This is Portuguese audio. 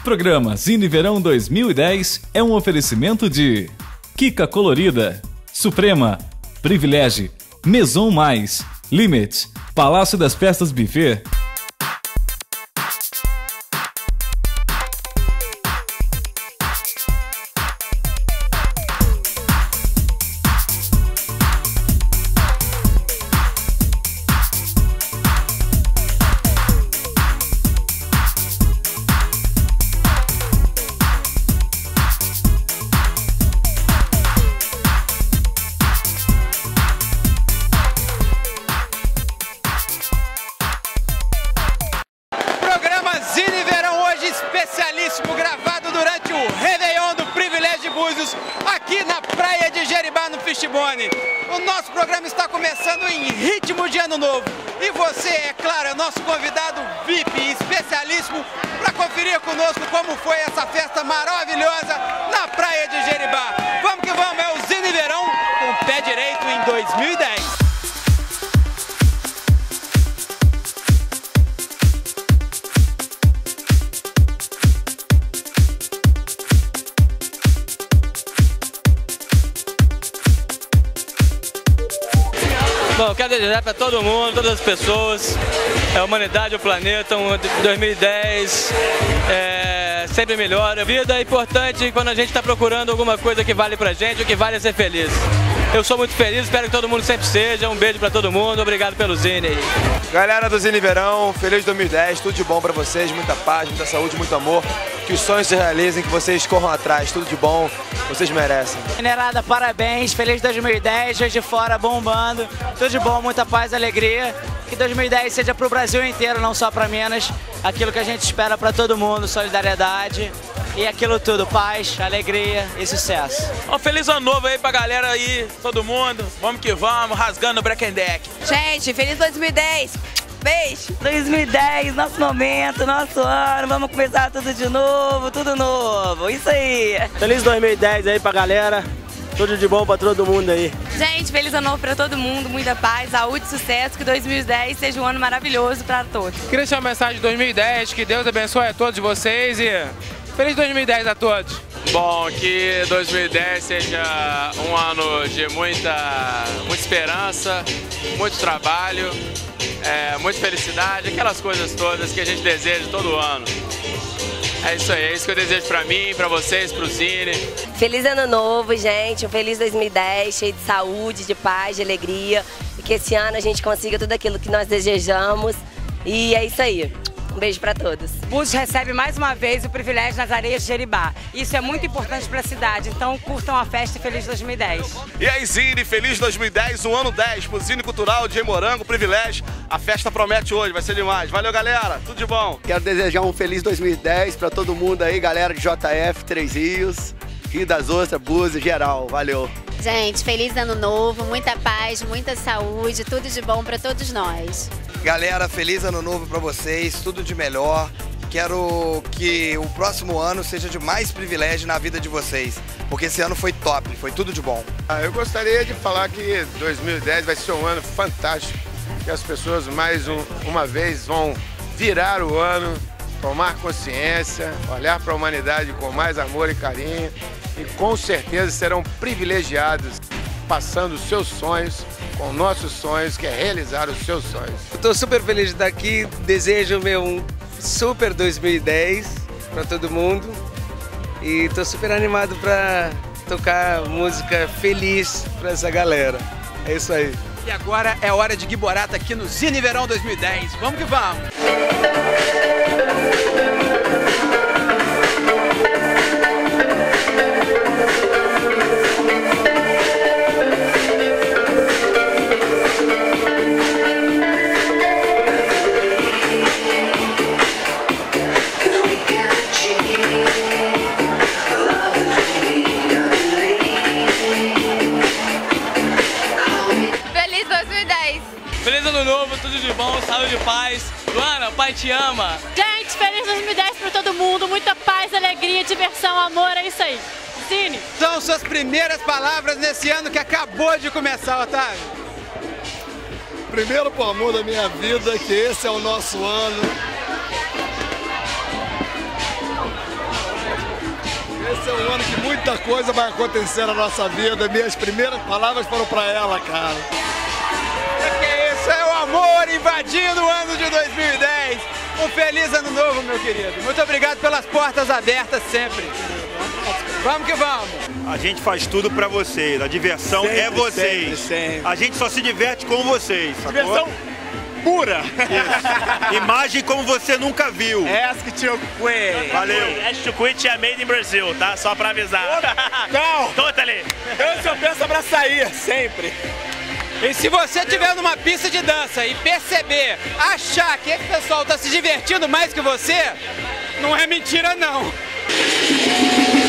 Programa Zine Verão 2010 é um oferecimento de Kika Colorida, Suprema, Privilege, Maison Mais, Limit, Palácio das Festas Buffet. Especialíssimo, gravado durante o Réveillon do Privilégio de Búzios, aqui na praia de Jeribá, no Fishbone. O nosso programa está começando em ritmo de ano novo. E você, é claro, é nosso convidado VIP especialíssimo para conferir conosco como foi essa festa maravilhosa na praia de Jeribá. Vamos que vamos, é o Zine Verão com o pé direito em 2010. Bom, quero desejar para todo mundo, todas as pessoas, a humanidade, o planeta, 2010, sempre melhor. A vida é importante quando a gente está procurando alguma coisa que vale pra gente, o que vale é ser feliz. Eu sou muito feliz, espero que todo mundo sempre seja. Um beijo para todo mundo, obrigado pelo Zine aí. Galera do Zine Verão, feliz 2010, tudo de bom para vocês, muita paz, muita saúde, muito amor. Que os sonhos se realizem, que vocês corram atrás, tudo de bom, vocês merecem. Minerada, parabéns, feliz 2010, Juiz de Fora bombando, tudo de bom, muita paz, alegria. Que 2010 seja para o Brasil inteiro, não só para Minas, aquilo que a gente espera para todo mundo, solidariedade e aquilo tudo, paz, alegria e sucesso. Um feliz ano novo aí pra galera aí, todo mundo, vamos que vamos, rasgando o Break Deck. Gente, feliz 2010! Beijo! 2010, nosso momento, nosso ano, vamos começar tudo de novo, tudo novo, isso aí! Feliz 2010 aí pra galera, tudo de bom pra todo mundo aí. Gente, feliz ano novo pra todo mundo, muita paz, saúde, sucesso, que 2010 seja um ano maravilhoso pra todos. Queria deixar uma mensagem de 2010, que Deus abençoe a todos vocês e feliz 2010 a todos! Bom, que 2010 seja um ano de muita esperança, muito trabalho, muita felicidade, aquelas coisas todas que a gente deseja todo ano. É isso aí, é isso que eu desejo pra mim, pra vocês, pro Zine. Feliz ano novo, gente, um feliz 2010, cheio de saúde, de paz, de alegria. E que esse ano a gente consiga tudo aquilo que nós desejamos. E é isso aí. Um beijo para todos. Búzios recebe mais uma vez o privilégio nas areias de Jeribá. Isso é muito importante para a cidade, então curtam a festa e feliz 2010. E aí, Zine, feliz 2010, um ano 10 pro Zine Cultural de Morango, privilégio. A festa promete hoje, vai ser demais. Valeu, galera, tudo de bom. Quero desejar um feliz 2010 para todo mundo aí, galera de JF, Três Rios, Rio das Ostras, Búzios, geral. Valeu. Gente, feliz ano novo, muita paz, muita saúde, tudo de bom para todos nós. Galera, feliz ano novo para vocês, tudo de melhor. Quero que o próximo ano seja de mais privilégio na vida de vocês, porque esse ano foi top, foi tudo de bom. Eu gostaria de falar que 2010 vai ser um ano fantástico, que as pessoas mais uma vez vão virar o ano, tomar consciência, olhar para a humanidade com mais amor e carinho e com certeza serão privilegiados passando os seus sonhos com nossos sonhos, que é realizar os seus sonhos. Estou super feliz de estar aqui, desejo um super 2010 para todo mundo e estou super animado para tocar música feliz para essa galera. É isso aí. E agora é hora de Guiborata aqui no Zine Verão 2010. Vamos que vamos! Feliz ano novo, tudo de bom, saúde e paz. Luana, o pai te ama. Gente, feliz 2010 para todo mundo, muita paz, alegria, diversão, amor, é isso aí. Zine. São suas primeiras palavras nesse ano que acabou de começar, Otávio. Primeiro, por amor da minha vida, que esse é o nosso ano. muita coisa vai acontecer na nossa vida. Minhas primeiras palavras foram pra ela, cara. Que é isso, é o amor invadindo o ano de 2010. Um feliz ano novo, meu querido. Muito obrigado pelas portas abertas sempre. Vamos que vamos. A gente faz tudo pra vocês, a diversão Sempre, é vocês. sempre. A gente só se diverte com vocês, sacou? Diversão pura. Isso. Imagem como você nunca viu. Ask to quit. Valeu. Ask to quit é made in Brazil, tá? Só pra avisar. Não. Totally. Eu só penso pra sair, sempre. E se você estiver numa pista de dança e perceber, achar que esse pessoal tá se divertindo mais que você, não é mentira não.